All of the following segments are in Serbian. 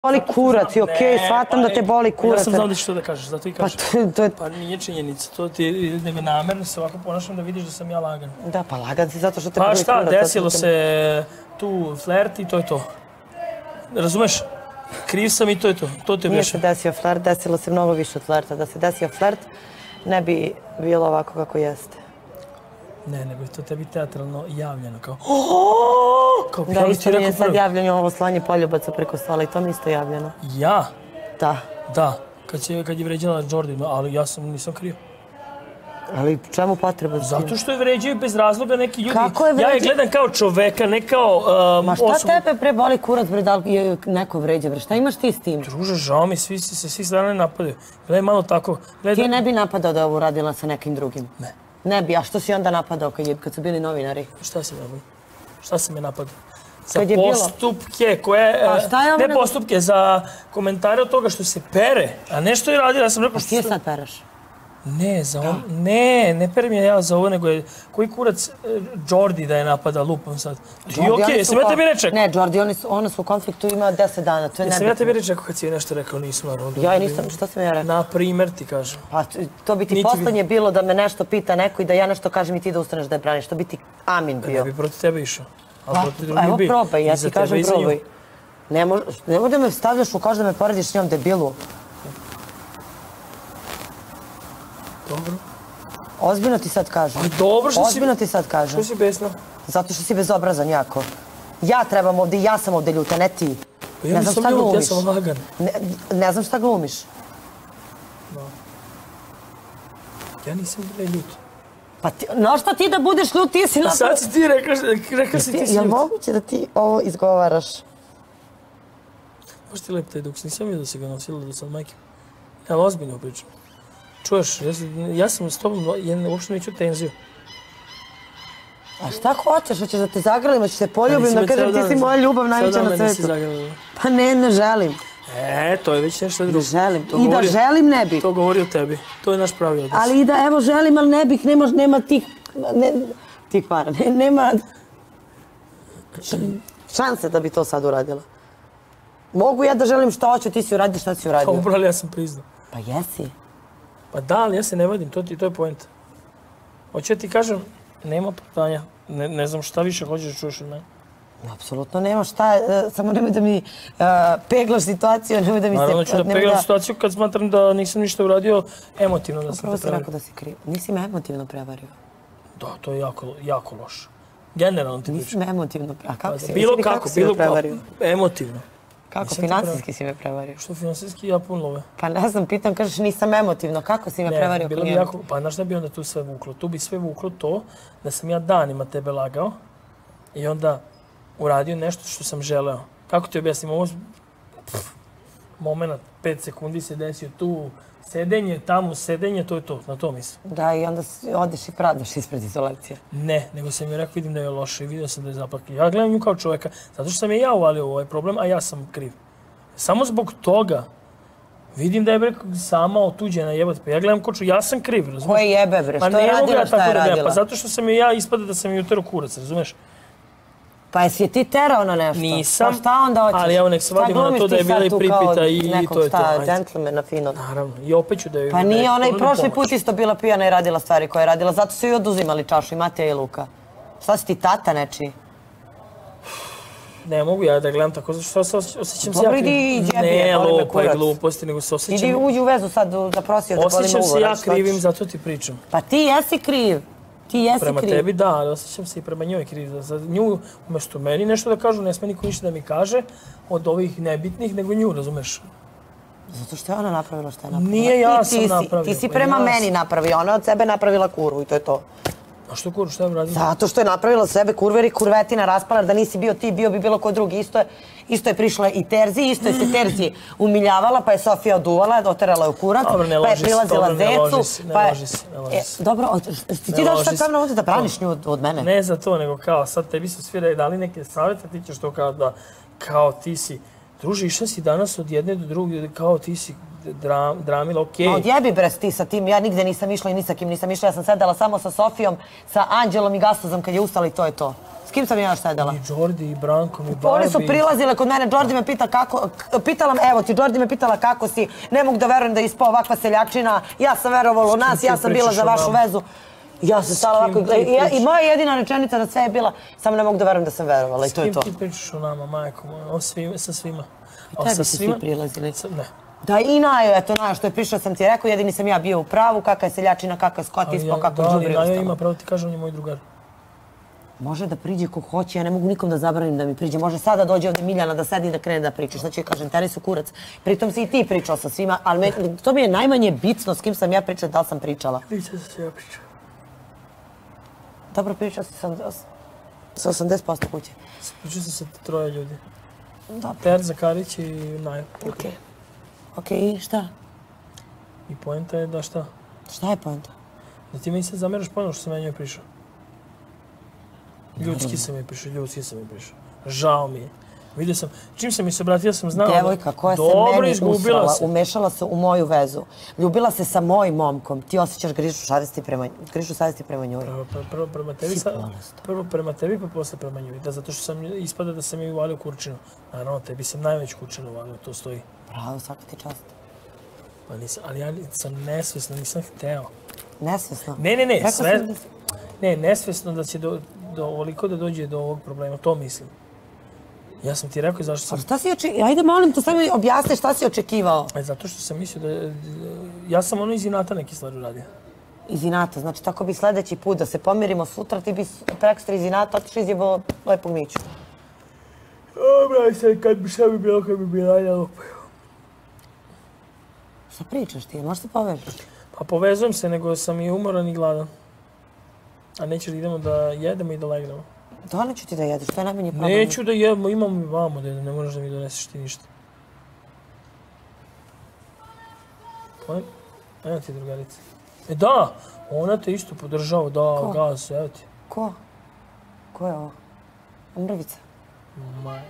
boli kurac i okej, shvatam da te boli kurac. Ja sam znao da ćeš to da kažeš, zato i kažem. Pa nije činjenica, to ti nego namerno se ovako ponašam da vidiš da sam ja lagan. Da, pa lagan si zato što te boli kurac. Pa šta, desilo se tu flert i to je to. Razumeš? Kriv sam i to je to. To te Nije se desio flert, desilo se mnogo više od flerta. Da se desio flert, ne bi bilo ovako kako jeste. Ne, nego je to tebi teatralno javljeno, kao... Da, isto mi je sad javljeno ovo slanje poljubaca preko stola i to mi isto javljeno. Ja? Da. Da, kad je vređala Jordinu, ali ja nisam kriv. Ali čemu potreba? Zato što je vređaju bez razloga neki ljudi. Kako je vređaju? Ja je gledam kao čoveka, ne kao osobu. Ma šta tebe pre boli kurac, bre, da li neko vređa, bre? Šta imaš ti s tim? Druže, žao mi, svi se svi strane napadaju. Gledaj malo tako. Ti ne bi napadao da je ovo uradila sa nekim drugim? Ne. Ne bi, a što si onda napadao kad su bili novinari? Šta si napadao? Šta si me napadao? Za postupke koje... Ne postupke, za komentare od toga što se pere. A nešto je radila, ja sam rekao što... A ti je sad peraš? Ne, za on... Ne perem ja za ovo, nego je... Koji kurac Jordi da je napada, lupam sad. I okej, jesam ja tebi reč rekao? Ne, Jordi, ona su u konfliktu ima 10 dana, to je nebitno. Jesam ja tebi reč rekao kad si je nešto rekao, nisam naravno. Ja nisam, šta sam ja rekao? Na primer ti kažem. Pa to bi ti poslednje bilo da me nešto pita neko i da ja nešto kažem i ti da ustaneš da je braniš. To bi ti amin bio. Ne bi protiv tebe išao. Evo probaj, ja ti kažem probaj. Nemoj da me stavljaš u koš da me porediš s njom, debilu. Dobro. Ozbiljno ti sad kažem. Dobro što si... Ozbiljno ti sad kažem. Što si besna? Zato što si bezobrazan jako. Ja trebam ovdje i ja sam ovdje ljuta, ne ti. Ja nisam ljut, ja sam lagan. Ne znam šta glumiš. Ja nisam ljut. Pa no što ti da budeš ljut, ti si na... Sad si ti rekao si ti si ljut. Je li moguće da ti ovo izgovaraš? Baš ti lep taj duks, nisam vidio da si ga nosila do sad, majke. Ja ozbiljno pričam. Čuješ, ja sam s tobom, uopšte neću tenziju. A šta hoćeš? Hoćeš da te zagrlim, hoćeš da te poljubim, da kažem ti si moja ljubav najveća na svetu. Pa ne želim. To je već nešto drugo. Ne želim. I da želim ne bih. To govori o tebi. To je naš pravi odnos. Ali i da evo želim, ali ne bih, nema tih para. Nema šanse da bi to sad uradila. Mogu ja da želim šta hoću, ti si uradio šta si uradio. Pa upravo ja sam priznao. Pa jesi. Pa da, ali ja se ne vadim, to je poenta. Hoću ja ti kažem, nema pitanja. Ne znam šta više hoćeš da čuješ od mene. Apsolutno nema šta, samo nemoj da mi peglaš situaciju, nemoj da mi se... Naravno ću da peglam situaciju kad smatram da nisam ništa uradio emotivno da sam te prevario. Upravo si rekao da si kriv. Nisi me emotivno prevario. Da, to je jako loše. Generalno ti pričam. Nisi me emotivno prevario. A kako si? Bilo kako, emotivno. Kako, finansijski si me prevario? Što finansijski, ja pun love. Pa ne znam, pitam, kažeš nisam emotivno, kako si me prevario? Ne, bilo bi jako, pa znaš da bi onda tu sve vuklo? Tu bi sve vuklo to da sam ja danima tebe lagao i onda uradio nešto što sam želeo. Kako ti objasnim, ovo moment, 5 sekundi se desio tu, sedenje, tamo sedenje, to je to, na to mislim. Da, i onda odeš i pradaš ispred izolacije. Ne, nego sam joj rekao, vidim da je loše i vidio sam da je zaplakao. Ja gledam nju kao čoveka, zato što sam je ja uvalio u ovaj problem, a ja sam kriv. Samo zbog toga vidim da je sama otuđena jebati. Pa ja gledam kao čovjek, ja sam kriv, razumiješ? Koje jebe, bre, što je radila, šta je radila? Pa zato što sam je ja ispada da sam je utero kurac, razumiješ? Pa jesi je ti terao na nešto? Nisam, pa šta onda hoćeš? ali evo nek se vadimo na to da je bila i pripita i to je to. Šta, džentlmena, fino. Naravno, i opet ću da je... Pa nije ona i prošli put isto bila pijana i radila stvari koje je radila, zato su i oduzimali čašu i Mateja i Luka. Šta si ti tata nečiji? Ne mogu ja da gledam tako, zato što osjećam se ja... Dobro, idi i džebi, ne lupa i gluposti, nego se osjećam... Idi uđi u vezu sad da prosio da bolimo osjećam se ja krivim, zato ti pričam. Pa ti jesi kriv. Ti jesi kriv. Prema tebi da, ali osjećam se i prema njoj kriv. Za nju, umjesto meni nešto da kažu, ne sme niko ništa da mi kaže od ovih nebitnih, nego nju, razumeš? Zato što je ona napravila što je napravila. Nije ja sam napravio. Ti si prema meni napravio, ona od sebe napravila kurvu i to je to. A što kurvu, šta je uradio? Zato što je napravila sebe kurver i kurvetina raspala, da nisi bio ti, bio bi bilo ko drugi. Isto je prišla i Terzi, isto je se Terzi umiljavala, pa je Sofija oduvala, oterala je u kurac, pa je prilazila Zecu. Ne loži si. Dobro, ti daš sad sam na ovdje da braniš nju od mene? Ne za to, nego kao sad tebi su svi dali neke savjete, ti ćeš to kao da, kao ti si, druže, išla si danas od jedne do druge, kao ti si dramila, okej. Ma odjebi bre ti sa tim, ja nigde nisam išla i ni sa kim nisam išla, ja sam sedela samo sa Sofijom, sa Anđelom i Gastuzom kad je ustala i to je to. S kim sam ja još sedela? I Đordi, i Brankom, i Barbi. Oni su prilazile kod mene, Đordi me pita kako, pitala me, evo ti, Đordi me pitala kako si, ne mogu da verujem da je ispao ovakva seljačina, ja sam verovala u nas, ja sam bila za vašu vezu. Ja sam stala ovako i moja jedina rečenica na sve je bila, samo ne mogu da verujem da sam verovala i to je to. S kim ti pričaš o nama, majko moja, sa svima? I tebi su svi prilazili. Ne. Da i Najo, eto Najo što je prišao sam ti rekao, jedini sam ja bio u pravu, kakva je seljačina, kakav je Skot ispao, kako je Đubri ostalo. Najo ima pravo, ti kažem, on je moj drugar. Može da priđe ko hoće, ja ne mogu nikom da zabranim da mi priđe. Može sada dođe ovdje Miljana da sedi i da krene da priča. Šta ću kažem, teri su kurac. Pritom si i ti pričao sa svima, ali to mi je najmanje bitno s kim sam ja pričala, da li sam pričala. Pričao sam se ja pričao. Dobro, pričao si sa 80% kuće. Pričao sam sa 3 ljudi. Dobro. Terza, Karić i Najo. Okej, i šta? I poenta je da šta? Šta je poenta? Da ti meni sad zameraš ponovno što sam ja njoj prišao. Ljudski sam je prišao. Žao mi je. Vidio sam, čim sam mi se obratio, ja sam znao... Devojka koja se meni usrala, umešala se u moju vezu. Ljubila se sa mojim momkom. Ti osjećaš grižu savjesti prema njoj. Prvo prema tebi, pa posle prema njoj. Da, zato što sam ispada da sam joj uvalio kurčinu. Naravno, tebi sam najveću kurčinu uvalio, to stoji. Bravo, svaka ti čast. Pa nisam, ali ja sam nesvesno, nisam hteo. Nesvesno? Ne, sve... Ne, nesvesno da će ovoliko da dođe do ovog problema, to mislim. Ja sam ti rekao i zašto sam... A šta si očekivao? Ajde, molim te, samo mi objasni šta si očekivao. Zato što sam mislio da... Ja sam ono iz inata neke stvari uradio. Iz inata, znači tako bi sljedeći put da se pomirimo sutra, ti bi prekstra iz inata otišao izjebao lepog Miću. Dobra, sad kad bi šta bi bilo, kad bi bila, ajde lupaju. Šta pričaš ti? Možeš se povežeš? Pa povezujem se, nego sam i umoran i gladan. A nećeš da idemo da jedemo i da legnemo. Da li ću ti da jedeš? To je najmanji problem. Neću da jedemo, imam i vamo da jedem, ne moraš da mi doneseš ti ništa. Evo ti drugarica. Da, ona te isto podržava, da, gaz, evo ti. Ko? Ko je ovo? Mrvica? Maj.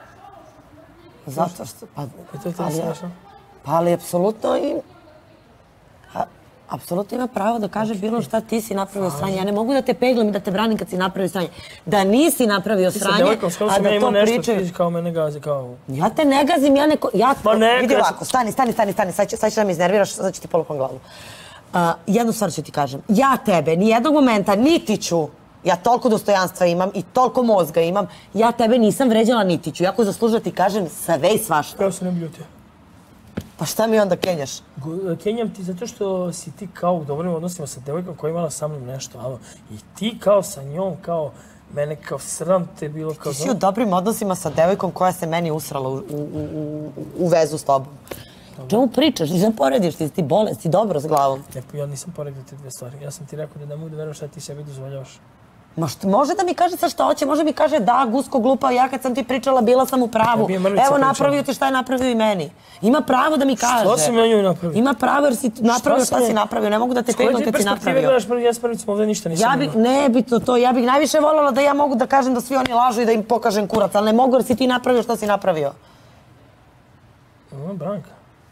Zato što... To je te smešno? Pa ali apsolutno i... Apsolutno ima pravo da kaže bilo šta ti si napravio sranje. Ja ne mogu da te peglam i da te branim kad si napravio sranje. Da nisi napravio sranje, a da to pričaju... Ti kao mene gazi, kao... Ja te ne gazim, ja neko... Vidi ovako, stani, sad ću da me iznerviraš, sad ću ti polupam glavu. Jednu stvar ću ti kažem. Ja tebe nijednog momenta niti ću, ja toliko dostojanstva imam i toliko mozga imam, ja tebe nisam vređala niti ću. Jako zaslužila ti kažem sve i svašta. Ja se ne bi ljutio. Pa šta mi onda kenjaš? Kenjam ti zato što si ti kao u dobrim odnosima sa devojkom koja je imala sa mnom nešto, alo. I ti kao sa njom, kao mene kao sram te bilo kao... Ti si u dobrim odnosima sa devojkom koja se meni usrala u vezu s tobom. Čemu pričaš? Nisam porediš, ti bolest, ti dobro s glavom. Ne, ja nisam poredio te dve stvari. Ja sam ti rekao da ne mogu da verujem šta ti sebi dozvoljavaš. Može da mi kaže sa što hoće, može mi kaže da, gusko glupa, ja kad sam ti pričala bila sam u pravu. Evo napravio ti šta je napravio i meni. Ima pravo da mi kaže. Što sam ja njoj napravio? Ima pravo jer si napravio šta si napravio, ne mogu da te peglam kad si napravio. Ja s prvicom ovdje ništa nisam imao. Nebitno to, ja bih najviše voljela da ja mogu da kažem da svi oni lažu i da im pokažem kurac, ali ne mogu jer si ti napravio šta si napravio. Branka.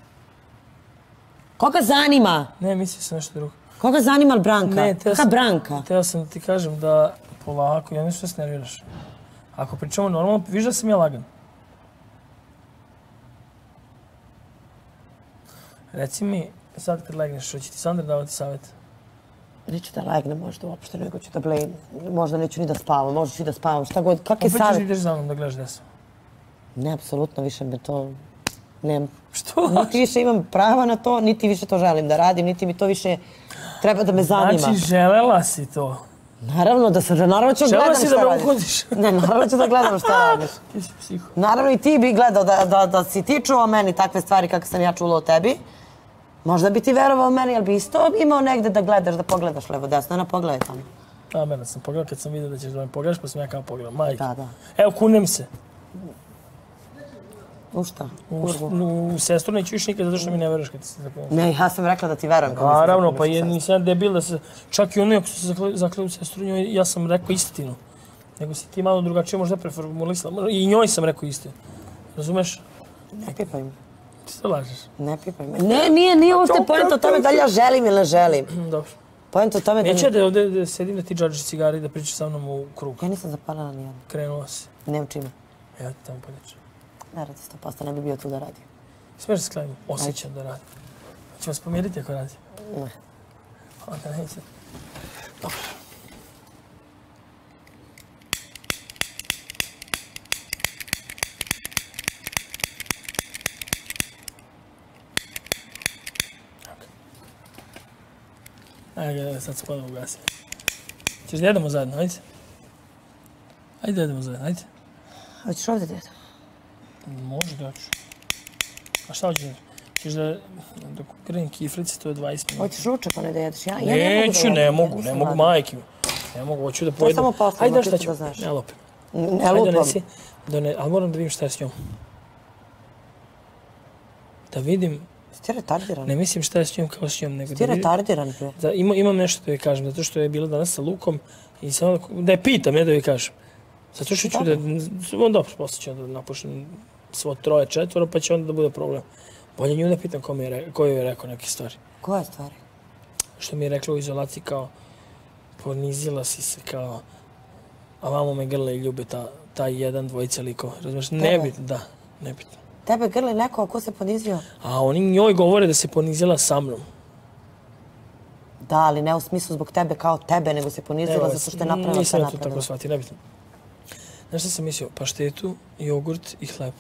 Koga zanima? Ne, mislio sam nešto drugo. Koga zanima li Branka? Kaka Branka? Teo sam da ti kažem da polako, ja nešto se nerviraš. Ako pričamo normalno, viš da sam ja lagan. Reci mi, sad kad legneš, što će ti Sandra davati savjet? Neću da legnem možda uopšte, nego ću da blejim. Možda neću ni da spavam, možda ću i da spavam, šta god. Kak je savjet? Opet ćeš ideš za mnom da gledaš desa? Ne, apsolutno, više me to... Nemam. Što? Niti više imam prava na to, niti više to želim da radim, niti mi to više treba da me zanima. Znači, želela si to? Naravno da sam, naravno ću gledam šta radiš. Želela si da me uhodiš? Ne, naravno ću da gledam šta radiš. Ti si psiho. Naravno i ti bi gledao da si ti čuo meni takve stvari kako sam ja čula o tebi. Možda bi ti verovao meni, ali bi isto imao negde da gledaš, da pogledaš levo desno, ne pogledaj tamo. A, mene sam pogledao kad sam vidio da ćeš da me pogledaš, pa sam ja kao pogledao. Majke. Da. Evo, kunem se. U šta? U sestru neću više nikad zato što mi ne veruješ kad ti se zakleo. Ne, ja sam rekla da ti verujem. Naravno, pa nisam debil da se... Čak i ono, ako su se zakleo u sestru njoj, ja sam rekao istinu. Nego si ti malo drugačije možda preformulisala. I njoj sam rekao istinu. Razumeš? Ne pipaj mi. Ti se lažeš. Ne pipaj me. Ne, nije uopšte poenta o tome da li ja želim ili ne želim. Dobro. Poenta o tome da... Neće da ovdje sedim da ti džadžiš cigare i da pričaš sa mnom u krug. Ja nisam zapalila nijedno. Krenula si. Nemam čime. Ja ti tamo poljeću. Ne radi 100%, ne bi bio tu da radi. Smiješ da sklanjam? Osjećam da radi. Hoćemo vas pomiriti ako radi? Ne. Onda neće. Dobro. Ajde, sad se ponovno ugasimo. Ćeš da jedemo zajedno, ajde? Ajde da jedemo zajedno, ajde. Hoćeš ovdje da jedemo? Može da ću. A šta hoćeš da jedemo? Ćeš da... Dok krenem kiflice, to je 20 minuta. Hoćeš ručak, a ne da jedeš? Neću, ne mogu, majke mi. Ne mogu, hoću da pojedem. To samo posledno, ti to znaš. Ne lupim. Ne lupam. Ali moram da vidim šta je s njom. Da vidim... Ti retardiran? Ne mislim šta je s njom kao s njom, nego ti retardiran, bre. Imam nešto da joj kažem, zato što je bila danas sa Lukom i samo da je pitam, ne da joj kažem. Zato što ću da... Dobro, posle ću da napušem svo 3-4, pa će onda da bude problem. Bolje nju da pitam ko joj je rekao neke stvari. Koje stvari? Što mi je rekla u izolaciji kao ponizila si se kao a vamo me grle i ljube taj jedan, dvojica likova. Razumiješ? Nebitno, da, nebitno. Tebe grli neko, ko se ponizio? A oni njoj govore da se ponizila sa mnom. Da, ali ne u smislu zbog tebe kao tebe, nego se ponizila zato što je napravila sve nisam napravila. to tako shvatio, nebitno. Znaš šta sam mislio? Paštetu, jogurt i hleb.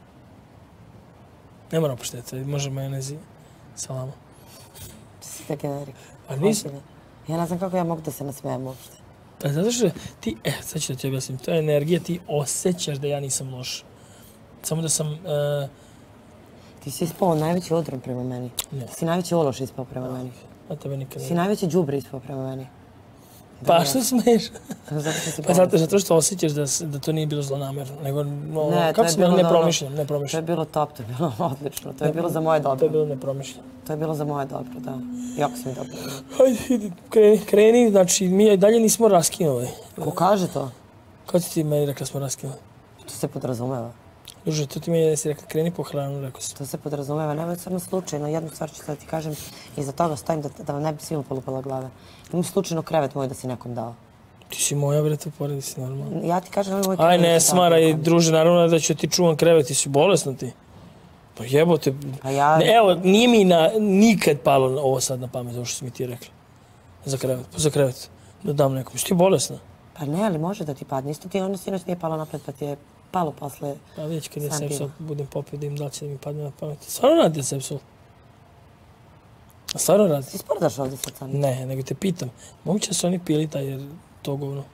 Ne moram pašteta, može majonezi, salama. Ti si te generik. A nisam. Ja ne znam kako ja mogu da se nasmijem uopšte. Pa zato što ti, sad ću da ti objasnim, to je energija, ti osjećaš da ja nisam loš. Samo da sam... Ti si ispao najveći odron prema meni. Ne. Ti si najveći ološ ispao prema meni. A tebe nikad Ti si najveći đubre ispao prema meni. Pa što smiješ? Zato što si Pa zato što osjećaš da to nije bilo zlonamerno, nego kako se bilo nepromišljeno. To je bilo top, to je bilo odlično, to je bilo za moje dobro. To je bilo nepromišljeno. To je bilo za moje dobro, da. Jako si mi dobro. Hajde, kreni, znači mi dalje nismo raskinuli. Ko kaže to? Kako ti meni rekla smo raskinuli? To se podrazumeva. Druže, to ti meni jesi rekla, kreni po hranu, rekao si. To se podrazumeva, nemoj stvarno slučajno, jednu stvar ću sad ti kažem, iza toga stojim da vam ne bi svima polupala glave. Imam slučajno krevet moj da si nekom dao. Ti si moja, bre, to poredi si normalno. Ja ti kažem, ovo moj krevet. Aj, ne smaraj, druže, naravno da ću ti čuvam krevet, ti si bolesna ti. Pa jebote. Pa ja... Evo, nije mi nikad palo ovo sad na pamet, ovo što si mi ti rekla. Za krevet, da dam nekom. Što ti bolesna? Pa ne, ali može da ti padne. Isto ti ono sinoć nije palo napred, pa ti je palo posle... Pa već kad je Sepsol, budem popio da im da li će da mi padne na pamet. Stvarno radi Sepsol? Stvarno radi? Ti spordaš ovdje sad sam? Ne, nego te pitam. Moguće da su oni pili taj to govno?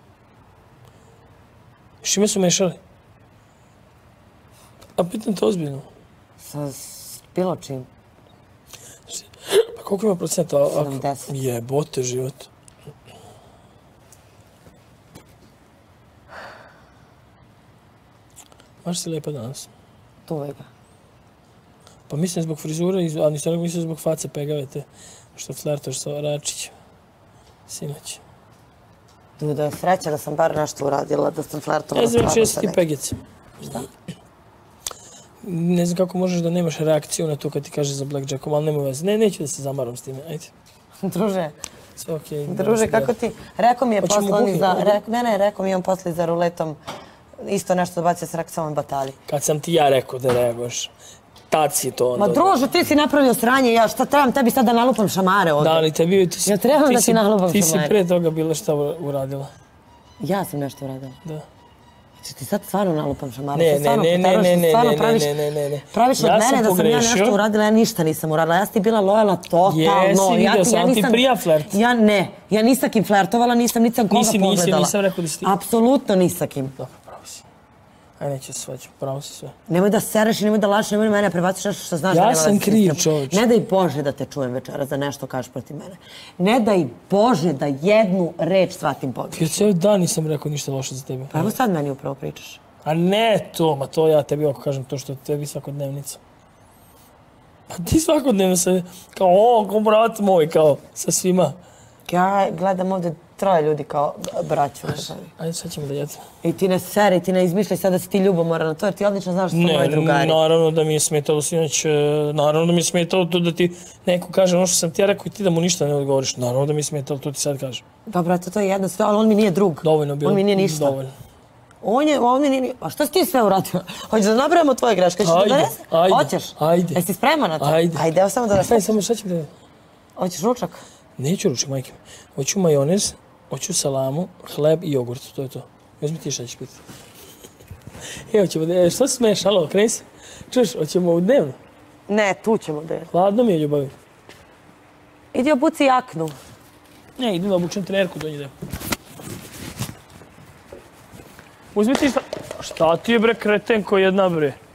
S čime su mešali? A pitam te ozbiljno. Sa bilo čim. Pa koliko ima procenta? 70. Jebote život. Baš si lepa danas. Tuvaj ga. Pa mislim zbog frizura, a nisam nego mislim zbog face pegavete. Što flertaš sa Račićem. Sinoć. Da je sreća da sam bar nešto uradila, da sam flertovala ne znam stvarno jesi ti pegice. Šta? Ne znam kako možeš da nemaš reakciju na to kad ti kaže za Blackjackom, ali nema veze. Ne, neću da se zamaram s time, ajde. Druže. Sve okej. Druže, kako ti... Rekao mi je posle za... Ne, rekao mi je on posle za ruletom isto nešto bacio s raksamom batali. Kad sam ti ja rekao da reagoš, tad si to onda... Ma druže, ti si napravio sranje, ja šta trebam tebi sad da nalupam šamare ovdje? Da, ali tebi... Ja trebam da ti nalupam šamare. Ti si pre toga bila šta uradila. Ja sam nešto uradila? Da. Znači ti sad stvarno nalupam šamare? Ne. Praviš od mene da sam ja nešto uradila, ja ništa nisam uradila. Ja sam ti bila lojalna totalno. Jesi, vidio sam ti prija flert. Ja ni sa kim flertovala, nisam koga pogledala. Nisam rekao da si ti. Apsolutno ni sa kim. Dobro, pravo si. Aj, neće se svađati, pravo si sve. Nemoj da sereš i nemoj da lažeš, nemoj mene prebaciš nešto što znaš da nema da se Ja sam kriv, čovječ. Ne daj Bože da te čujem večeras da nešto kažeš protiv mene. Ne daj Bože da jednu reč shvatim pogrešno. Ja cijel dan nisam rekao ništa loše za tebe. Pa evo sad meni upravo pričaš. A ne to, ma to ja tebi ako kažem to što je tebi svakodnevnica. Pa ti svakodnevno se, kao brat moj, kao, sa svima. Ja gledam ovde 3 ljudi kao braću. Ajde, sad ćemo da jedemo. I ti ne seri, ti ne izmišljaj sad da si ti ljubomoran na to, jer ti odlično znaš što su moji drugari. Naravno da mi je smetalo sinoć, naravno da mi je smetalo to da ti neko kaže ono što sam ti ja rekao i ti da mu ništa ne odgovoriš. Naravno da mi je smetalo, to ti sad kažem. Pa brate, to je jedno sve, ali on mi nije drug. Dovoljno bilo. On mi nije ništa. Dovoljno. On mi nije... A što si ti sve uradio? Hoćeš da napravimo tvoje greške? Ajde. Hoćeš? Ajde. Jesi spreman na to? Ajde. Evo samo da... Samo šta ćemo da... Hoćeš ručak? Neću ručak, majke. Hoću majonez, hoću salamu, hleb i jogurt, to je to. Uzmi ti šta ćeš piti. Evo ćemo da... Što se smiješ, alo, kreni se. Čuš, hoćemo u dnevno? Ne, tu ćemo da je. Hladno mi je, ljubavi. Idi obuci jaknu. Ne, idem da obučem trenerku do njih. Uzmi ti šta... Šta ti je bre kretenko jedna bre?